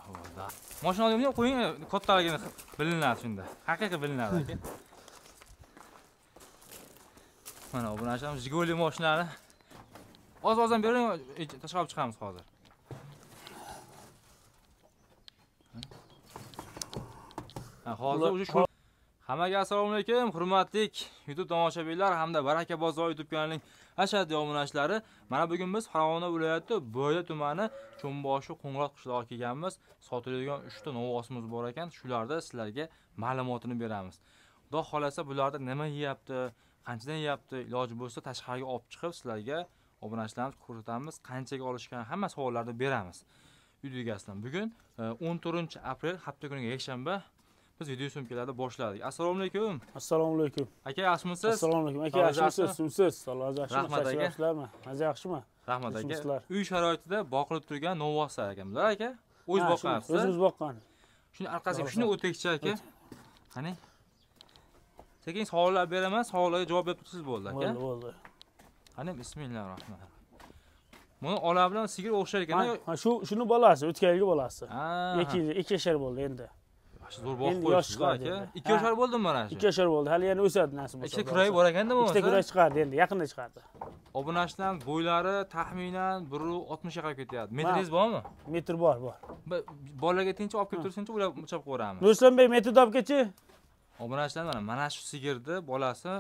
Mashina olib qo'ying, kattaligini bilinadi shunda. Haqiqiy bilinadi aka. Mana bu narsamiz Jiguli mashinalari. Oz-ozdan bering, tashqari olib chiqamiz hozir. Hozir o'sha shu. Hammaga assalomu alaykum, hurmatli YouTube tomoshabinlar hamda Baraka bozor YouTube kanalining ashaddiy obunachilari. Mana bugun biz Farg'ona viloyati Bo'yda tumani Cho'mboshi Qo'ng'irot qishlog'iga kelganmiz. Sotiladigan 3 ta novvosimiz bor ekan. Shularda sizlarga ma'lumotini beramiz. Xudo xolasa bularda nima yeyapti, qanchadan yeyapti, iloji bo'lsa tashqariga olib chiqib sizlarga obunachilarimiz ko'rsatamiz, qanchaga olishgan hamma savollarni beramiz. Videoga bugun 14-aprel hafta kuniga yakshanba biz video syomkalarni boshladik. Assalomu alaykum. Assalomu alaykum. Aka, yaxshimisiz? Assalomu alaykum. Aka, yaxshimisiz? Sumsiz. Alloh yaxshi. Rahmat aka. Maza yaxshimi? Rahmat aka. Uy sharoitida boqilib turgan novvoslar ekanlar aka. O'z boqqansiz. O'zimiz boqqan. Shuni orqasiga shuni o'taychi aka. Qani? Sekin savollar beraman, savollarga javob berib tursiz bo'ldi aka. Bo'ldi. Qani, bismillahirrohmanirrohim. Buni ola bilan sigir o'xshar ekan. Ha, shuni bolasi, o'tgan yilgi bolasi. 2 yashar bo'ldi endi. Zo'r boqib qo'yibsiz aka. 2 yashar bo'ldimi mana shu? 2 yashar bo'ldi. Hali yana o'sadi nasib bo'lsa. Ikkita kuray bor ekanda bo'lmasa. Ikkita kuray chiqardi endi, yaqinda chiqardi. Obunachilar bo'ylari taxminan 1.60 ga qarab ketyapti. Metringiz bormi? Metr bor. Bolaga tinch olib kelib tursinchi, ular o'chab qo'yamiz. Ruslanbek, metr topgachi? Obunachilar mana shu sigirni bolasi,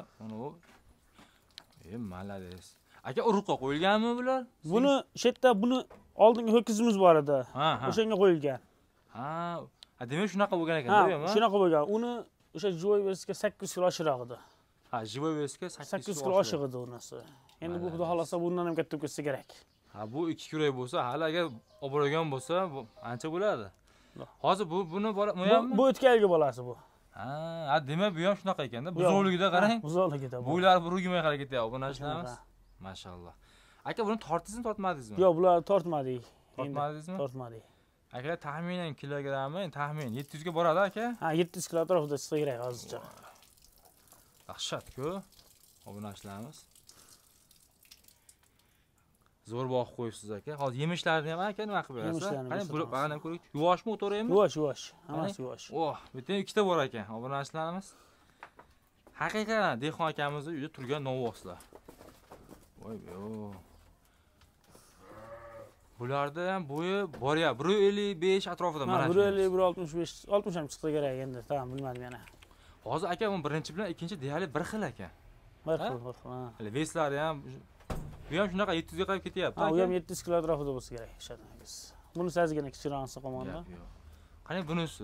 malades. Aka, urug'qa qo'yilganmi bular? Buni shetda oldingi ho'kizimiz bor edi. O'shanga qo'yilgan. Demak shunaqa bo'lgan ekan-da, yo'qmi? Shunaqa bo'lgan. Uni o'sha jivoy versiga 8 kilo oshiroq edi. Jivoy versiga 8 kilo oshiq edi unisi. Endi bu xudo xolasa bundan ham katta bo'lsa kerak. Bu 2 kuray bo'lsa, hali agar olib borgan bo'lsa, bu ancha bo'ladi. Hozir buni mo'yammi? Bu o'tgan yilgi bolasi bu. Demak bu ham shunaqa ekanda. Buzoqligida qarang. Buzoqligida. Bo'ylari bir urgimay harakat etyapti. Obunachilarimiz. Mashalloh. Aka, buni tortdingizmi, tortmadingizmi? Yo'q, bularni tortmadik. Tortmadingizmi? Tortmadik. Aka, taxminan kilogrammi, taxmin 700 ga boradi aka? 700 kilo atrofida chiqsa kerak hozircha. Dahshat-ku, obunachilarimiz. Zo'r boqib qo'yibsiz aka. Hozir yemishlarini ham aka nima qilib berasiz? Qani, buni ko'ring. Yuvoshmi, o'to'raymi? Yuvosh. Hammasi yuvosh. Bitta ikkita bor ekan obunachilarimiz. Haqiqatan dehqon akamizning uyida turgan novvoslar. Voy-yo. Bularda ham bo'yi boryapti. 1.55 atrofida mana shu. 1.50, 1.65, 60 ham chiqsa kerak endi. Tamam, bilmadim yana. Hozir aka bu birinchi bilan ikkinchi deyarli bir xil ekan. Bir xil. Hali veslari ham bu ham shunaqa 700 ga qarab ketyapti aka. U ham 700 kilo atrofida bo'lsa kerak, ishonamiz. Buni sazgina kichikroq qo'monda. Qani bunisi?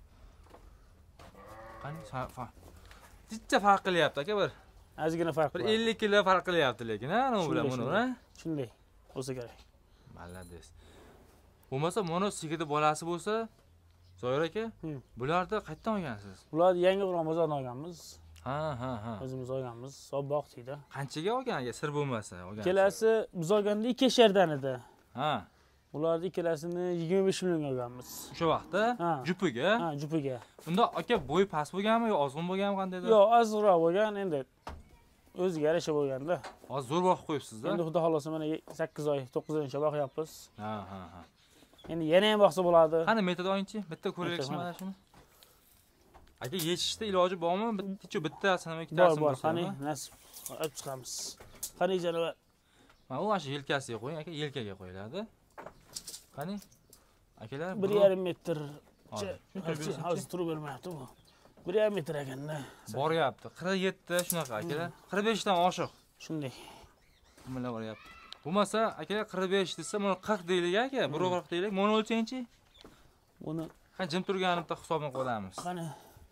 Qani jicha farq qilyapti aka bir. Ozgina farq bor. 50 kilo farq qilyapti lekin, nima bilan buni, Shunday bo'lsa kerak. Malades. Bo'lmasa mana sigirni bolasi bo'lsa, Zoir aka, bularni qayerdan olgansiz? Bularni Yangiqo'rg'on bozoridan olganmiz. Ha. O'zimiz olganmiz. Hisob boqdikda. Qanchaga olgan aka, sir bo'lmasa olgansiz? Kelasi biz olganda 2 yashardan edi. Bularni ikkalasini 25 millionga olganmiz. O'sha vaqtda jupiga? Jupiga. Unda aka bo'y past bo'lganmi yo ozg'in bo'lganmi qandaydir? Yo'q, ozroq bo'lgan, endi o'ziga yarasha bo'lganda. Hozir zo'r boqib qo'yibsiz-da. Endi xudo xolasa mana 8 oy, 9 oygacha boqyapmiz. Ha. Endi yana ham boqsa bo'ladi. Qani metod o'yinchi? Bitta ko'raylikchi mana shuni. Aka, yechishda iloji bormi? Bittasini, ikkitasini bor. Qani, nasib olib chiqamiz. Qani janob. Mana u shu yelkasiga qo'ying aka, yelkaga qo'yiladi. Qani? Akalar 1.5 metr. Hozir turib bermayapti bu. 1.5 metr ekanda. Boryapti. 47 shunaqa akalar. 45 dan oshiq. Shunday. Nimalar boryapti? Bo'lmasa akalar 45 desa, mana 40 deylik aka, 1.40 deylik. Mana o'lchangchi. Buni qani jim turganimda hisobini qilamiz. Qani.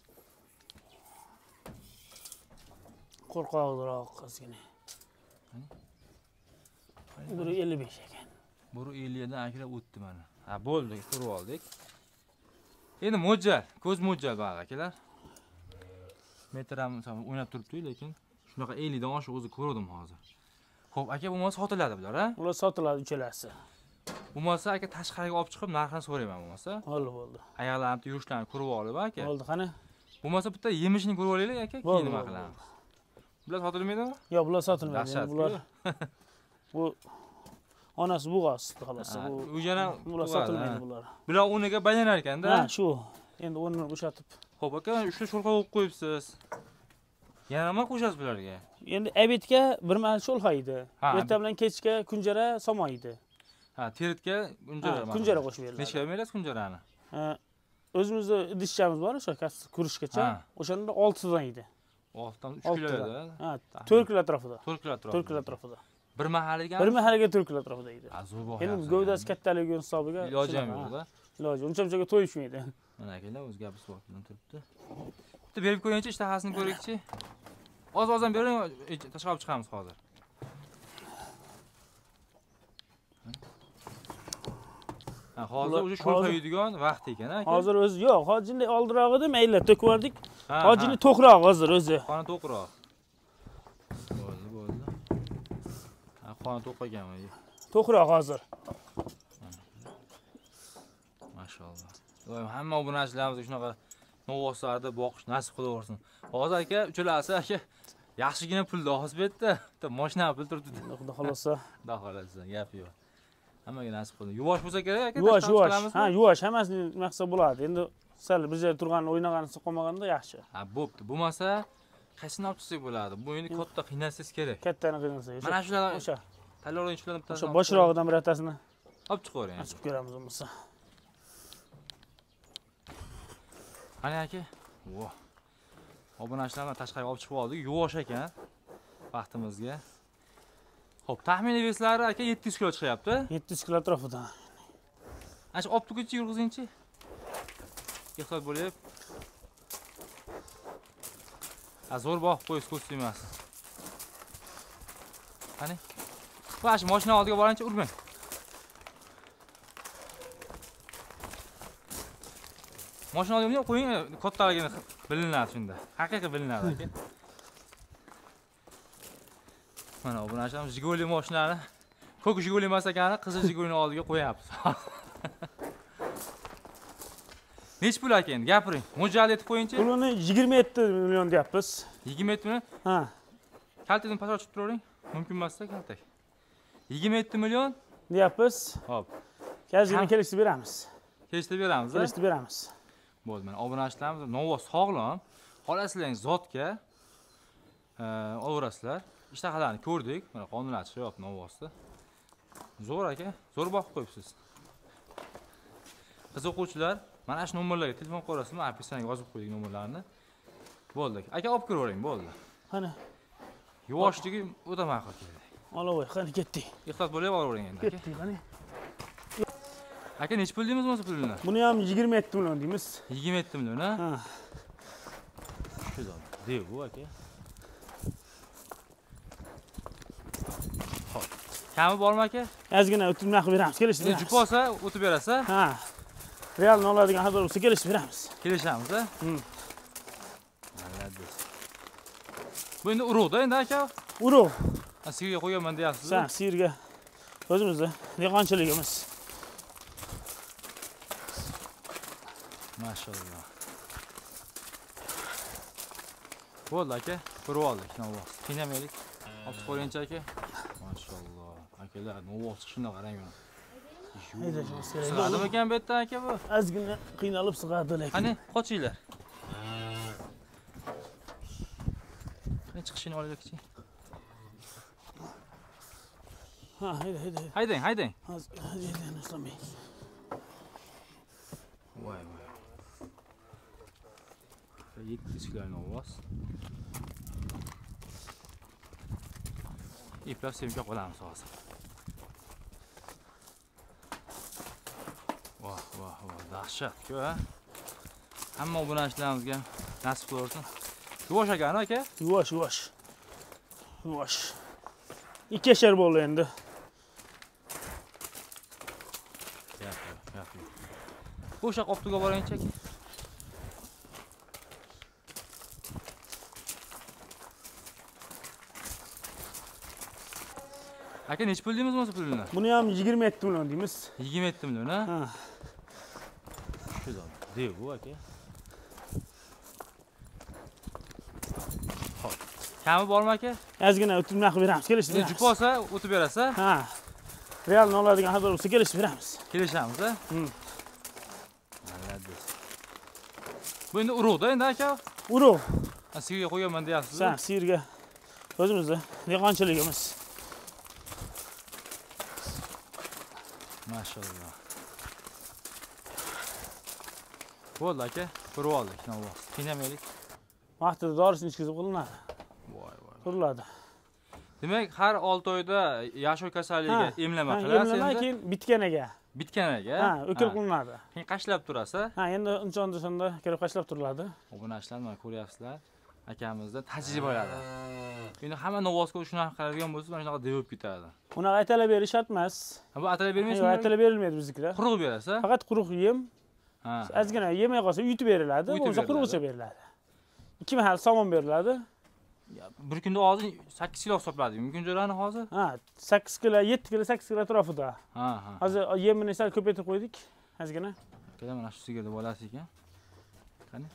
Qo'rqoqroq qizgina. 1.55 ekan. 1.50 dan akalar o'tdi mana. Ha, bo'ldi, ko'rib oldik. Endi mo'ljal, ko'z mo'ljal bor akalar. Metr ham o'ynab turibdi, lekin shunaqa 50 dan oshiq o'zi ko'rdim hozir. Xo'p, aka, bo'lmasa sotiladi bular, ha? Ular sotiladi uchalasi. Bo'lmasa aka tashqariga olib chiqib narxini so'rayman bo'lmasa. Bo'ldi. Oyoqlarini, yurishlarini ko'rib olib aka. Bo'ldi, qani? Bo'lmasa bitta yemishini ko'rib olaylik aka, keyin nima qilamiz? Bular sotilmaydimi? Yo'q, bular sotilmaydi. Bular bu Onasi bo'g'oz, xolos. U yana bular sotilmaydi bular. Bular o'rniga baylanar ekanda. Ha, shu. Endi o'rnini bo'shatib. Xo'p, aka, uchta sho'rqa qo'yib qo'yibsiz. Yana nima qo'shasiz bularga? Endi obedga bir mal sho'lxa edi. Erta bilan kechga kunjara somoydi. Ha, teritga kunjara. Kunjara qo'shib beriladi. Nechga berasiz kunjarani? O'zimizda idishchamiz bor, o'sha kurishgacha. O'shanda 6 dan edi. 6 dan 3 kilo edi. Ha, 4 kilo atrofida. 4 kilo atrofida. 4 kilo atrofida. Bir mahaliga? Bir mahaliga 4 kilo atrofida edi. Zo'r bor. Endi gövdasi kattaligi hisobiga iloji ham yo'q-da. Iloji, uncha-munchaga to'yishmaydi. Mana akalar o'z gapi suvoqdan turibdi. Bitta berib qo'yingchi, ishtahasini ko'raylikchi. Oz-ozdan bering, tashqariga olib chiqamiz hozir. Ha, hozir o'sha sho'rqa yeydigan vaqt ekan, aka. Hozir o'zi yo'q, hojinlik oldiroq edi, mayli to'kib yubordik. Hojinlik to'qroq hozir o'zi. Qoni to'qroq. Bo'ldi. Ha, qoni to'q ekanmi? To'qroq hozir. Mashaalloh. Doim hamma obunachilarimiz shunaqa novvoslarni boqish nasib qilaversin. Hozir aka, uchalasi aka yaxshigina pulni hozbetda, bitta mashina pul turibdi. Xudo xolosa. Xudo xolosa, gap yo'q. Hammaga nasib qildi. Yuvosh bo'lsa kerak aka. Yuvosh. Ha, yuvosh, hammasi maqsad bo'ladi. Endi sal bir joyda turgan, o'ynaganisi qolmaganda yaxshi. Ha, bo'pti. Bo'lmasa qaysini olib chiqsak bo'ladi? Bu endi katta qiynalsangiz kerak. Kattani qiynalsangiz. Mana shular o'sha tayyor o'yinchilardan bittasini. O'sha boshrog'idan bir attasini olib chiqavering. Ochib ko'ramiz bo'lmasa. Qani aka? Vo. Obunachilarni tashqariga olib chiqib oldik. Yuvosh ekan vaqtimizga. Xo'p, taxminiy veslari aka 700 kilo chiqyapti. 700 kilo atrofida. Ana olib turguncha yurg'izingchi. Ehtiyot bo'lib. Zo'r boqib qo'yish ko'rsatyapsiz. Qani? Bash mashina oldiga boringchi, urmang. Mashina oldiga qo'ying, kattaligini bilinadi shunda. Haqiqiy bilinadi aka. Mana obunachilarimiz Jiguli mashinani, ko'k Jiguli emas ekani, qizil Jigulini oldiga qo'yapmiz. Nech pul aka endi gapiring. Mo'ljal etib qo'yingchi. Pulini 27 million deyapmiz. 27 million? Ha. Kaltadan past ochib turavering. Mumkin emas-da kaltak. 27 million deyapmiz. Hop. Kazini kelishib beramiz. Kelishib beramiz. Kelishib beramiz. Bo'ldi, mana obunachilarimiz novo sog'lom, xolasizlar zotga olaverasizlar. Ishtahalarni ko'rdik. Mana qonunlar chiqyapti novosda. Zo'r aka, zo'r boqib qo'yibsiz. Qiziquvchilar, mana shu nomerlarga telefon qo'yasizmi? Opisiyaga yozib qo'ydik nomerlarini. Bo'ldi. Aka olib kiravering, bo'ldi. Qani. Yuvoshligi o'ta ma'qul keldi. Olavoy, qani ketdik. Ehtiyot bo'lib olavering endi. Ketdik, qani. Aka nech pul deymiz bo'lsa pulini? Buni ham 27 million deymiz. 27 million, ha? Ha. Shular. Dev bu aka. Xo'p. Kami bormi aka? Ozgina o'tib naqib beramiz, kelishib beramiz. Jup olsa o'tib berasiz, ha? Ha. Realni oladigan xabar bo'lsa kelishib beramiz. Kelishamiz, ha? Bu endi urug'da endi aka. Urug'. Sigirga qo'yganman deyapsiz. Sen sigirga o'zimizda dehqonchiligimiz. Maşallah. Bo'ldi aka, ko'rib oldik novoz. Qiynamaylik. Olib qo'yingchi aka. Maşallah. Akalar novoz chiqishini qarang mana. Sig'adimi ekan bu yerda aka bu? Ozgina qiynalib sig'adi lekin. Qani, qochinglar. Qani chiqishini olaylik-chi. Ha, hayda. Haydang. Haydang, Islombek. Voy. 700 kilo novoz. İplab sevimga qo'yamiz hozir. Voh, dahshat-ku, ha. Hamma obunachilarimizga nasib qilsin. Yuvosh akani aka? Yuvosh. 2 yashar bo'ldi endi. Gap. O'sha qoptiga boringchi aka. Aka nech pul deymiz bo'lsa pulini? Buni ham 27 million deymiz. 27 million, ha? Ha. Shular. Dev bu aka. Xo'p. Kami bormi aka? Ozgina o'tib naqib beramiz, kelishib beramiz. Jup olsa o'tib berasiz, ha? Realni oladigan xabar bo'lsa kelishib beramiz. Kelishamiz, a? Malades. Bu endi urug'da endi aka. Urug'. Sigirga qo'yganman deyapsiz. Sen sigirga o'zimizni dehqonchiligimiz. Maşallah. Bo'ldi aka, ko'rib oldik, navoz. Qiynamaylik. Vaqtida dorisini ichkizib qilinadi. Voy voy. Quriladi. Demak, har 6 oyda yashoq kasalligiga emlama qilasiz endi. Emlama keyin bitganiga. Bitganiga. O'kil qilinadi. Keyin qashlab turasiz. Endi inson desanda kelib qashlab turiladi. Obunachilar mana ko'ryapsizlar. Akamizda tajribalari. Endi hamma novozga shunaqa qiladigan bo'lsa, mana shunaqa devib ketadi. Unaqa aytalab berish shart emas. Bu atalab bermaysizmi? Yo'q, aytalab berilmaydi biznikilar. Quruq berasiz? Faqat quruq yem. Ha. Ozgina yemay qolsa uyutib beriladi, bo'lmasa quruqcha beriladi. 2 mahal somon beriladi. Bir kunda hozir 8 kilo hisobladik. Mumkin jo'rani hozir? 8 kilo, 7 kilo, 8 kilo atrofida. Ha. Hozir yemini sal ko'paytirib qo'ydik. Ozgina. Keling, mana shu sigirni bolasi ekan. Qani?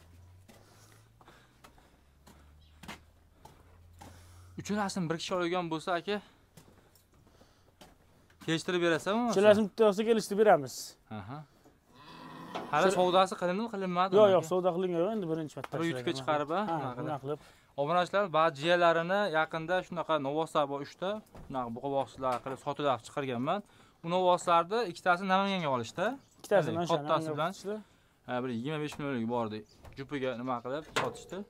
Uchalasini bir kishi olgan bo'lsa aka, kelishtirib berasizmi? Uchalasini bittasi kelishtirib beramiz. Hali savdosi qilindimi, qilinmadimi? Yo'q, savdo qilingan yo'q, endi birinchi marta. Bir YouTube'ga chiqarib, bunaqa qilib. Obunachilar ba'zi jiyalarini yaqinda shunaqa novoslar bor 3 ta, shunaqa buqaboqchilar qilib sotib chiqarganman. U novoslarni ikkitasini Namanganga olishdi. Ikkitasi mana shu kattasi bilan bir 25 millionlik bordi. Jupiga nima qilib sotishdi.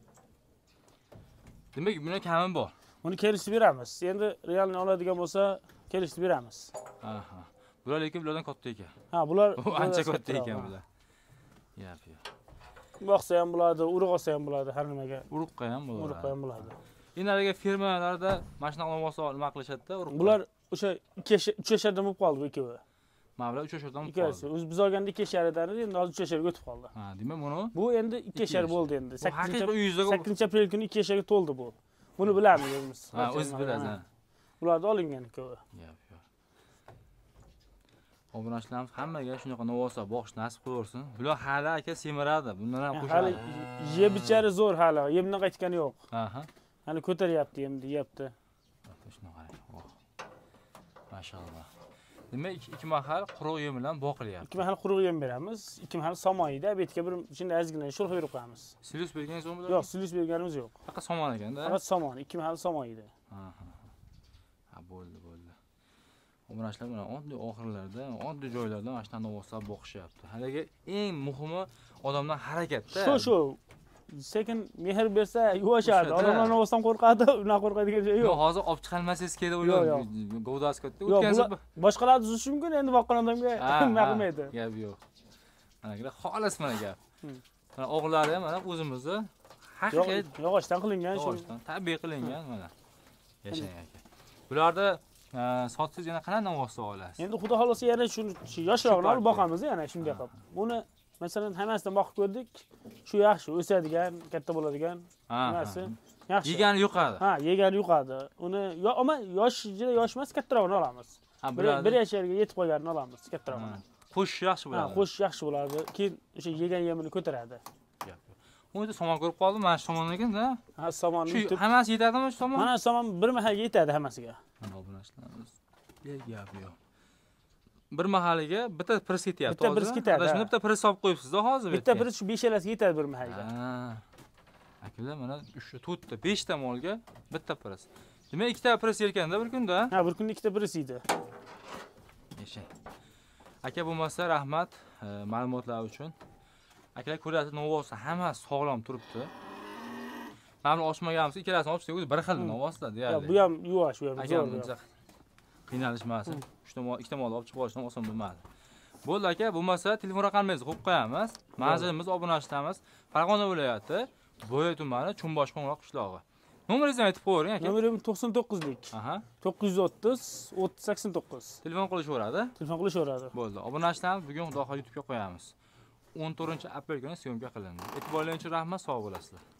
Demak, buni kami bor. Buni kelishtirib beramiz. Endi realni oladigan bo'lsa, kelishtirib beramiz. Bular lekin bulardan katta ekan. Bular ancha katta ekan bular. Yap. Boqsa ham bo'ladi, urug' olsa ham bo'ladi, har nimaga. Urug'qa ham bo'ladi. Urug'qa ham bo'ladi. Endi firmalarda mana shunaqa novoslar nima qilishadi-da, urug'. Bular o'sha 3 yashardan bo'lib qoldi bu ikkovi. Mana bular 3 yashardan bo'lib qoldi. Ikkalasi. Biz olganda 2 yashardan edi, endi hozir 3 yasharga o'tib qoldi. Demak, buni bu endi 2 yashar bo'ldi endi. 8 aprel kuni 2 yasharga to'ldi bu. Buni bilamiz o'zimiz. O'z bilasiz. Bularni olingan ikkovi. Yap. Obunachilarimiz hammaga shunaqa novoslar boqish nasib qilsin. Bular hali aka semiradi. Bundan ham qo'shiladi. Hali yeb ichari zo'r hali. Yemdan qaytgani yo'q. Hali ko'taryapti, yemni yeyapti. Shunaqa. Mashallah. Demak, 2 mahal quruq yem bilan boqilyapti. 2 mahal quruq yem beramiz, 2 mahal somoyida, betga bir shunday ozgina sho'rx berib qo'yamiz. Silus berganingiz yo'qmi? Yo'q, silus berganimiz yo'q. Faqat somon ekanda. Faqat somon, 2 mahal somoyida. Bo'ldi. Obunachilar mana oddiy oxirlarda, oddiy joylarda mana shunday novoslar boqishyapti. Haligi eng muhimi odamdan harakatda. Shu. Sekin mehr bersa yuvashadi. Odamlar novosdan qo'rqadi, unaqa qo'rqadigan joy yo'q. Hozir olib chiqolmasangiz kerak o'ylayman. Govdasi katta. O'tkazib boshqalar tuzishi mumkin, endi boqqan odamga nima qilmaydi. Gap yo'q. Mana xolis mana gap. Mana o'g'illari ham mana o'zimizni haqiqiy yog'ochdan qilingan, tabiiy qilingan mana. Yashang aka. Bularda sotsiz yana qanday novoslar olasiz? Endi xudo xolasa yana shu yoshroqni olib boqamiz yana shunday qilib. Buni masalan hammasidan boqib ko'rdik. Shu yaxshi, o'sadigan, katta bo'ladigan. Nimasi? Yaxshi. Yegani yuqadi. Yegani yuqadi. Uni ammo juda yosh emas, kattarog'ini olamiz. 1 yasharga yetib qolganini olamiz, kattarog'ini. Qo'shish yaxshi bo'ladi. Qo'shish yaxshi bo'ladi. Keyin o'sha yegan yemini ko'taradi. Uni somon ko'rib qoldim, mana shu somon ekan-da. Somonni yutib. Hammasi yetadimi shu somon? Mana somon bir mahalga yetadi hammasiga. Mana obunachilarimiz. Gap yo'q. Bir mahaliga bitta pris ketyapti hozir. Bitta pris ketadi. Adashini bitta pris olib qo'yibsiz-da hozir. Bitta pris shu 5 yalasiga yetadi bir mahalga. Akalar mana 3 ta, 4 ta, 5 ta molga bitta pris. Demak, 2 ta pris yerkanda bir kunda. Bir kunda 2 ta pris yeydi. Yashang. Aka bo'lmasa rahmat ma'lumotlar uchun. Akalar ko'ryapsiz, novosi hamma sog'lom turibdi. Mana ochmaganmiz, ikkalasini ochsak o'zi bir xil novoslar deyarli. Bu ham yuvosh, bu ham zo'r. Qiynalishmasin. 3 ta mol, 2 ta mol olib chiqib olishdan oson bo'lmadi. Bo'ldi aka, bo'lmasa telefon raqamingizni qo'yib qo'yamiz. Manzilimiz obunachilarimiz Farg'ona viloyati Bo'ya tumani Chumbosh qo'ng'iroq qishlog'i. Nomeringizni aytib qo'ying aka. Nomerim 99lik. 930 3089. Telefon qilishaveradi. Bo'ldi. Obunachilarimiz bugun Xudo xohlasa YouTube'ga qo'yamiz. 14-aprel kuni syomka qilindi. E'tiborlaringiz uchun rahmat, sog' bo'lasizlar.